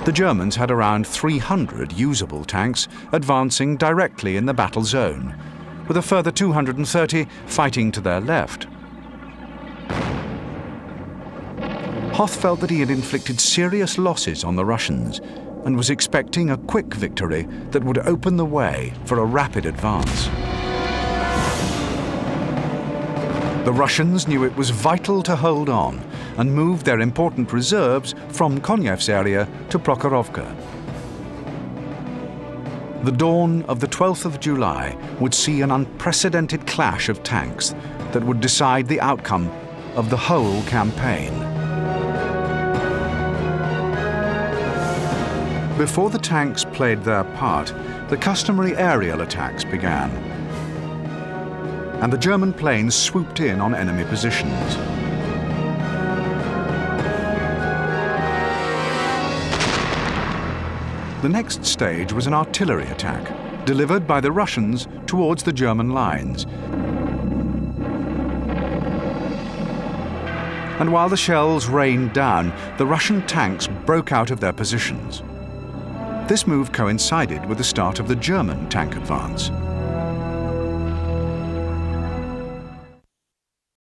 The Germans had around 300 usable tanks advancing directly in the battle zone, with a further 230 fighting to their left. Hoth felt that he had inflicted serious losses on the Russians and was expecting a quick victory that would open the way for a rapid advance. The Russians knew it was vital to hold on and move their important reserves from Konev's area to Prokhorovka. The dawn of the 12th of July would see an unprecedented clash of tanks that would decide the outcome of the whole campaign. Before the tanks played their part, the customary aerial attacks began, and the German planes swooped in on enemy positions. The next stage was an artillery attack, delivered by the Russians towards the German lines. And while the shells rained down, the Russian tanks broke out of their positions. This move coincided with the start of the German tank advance.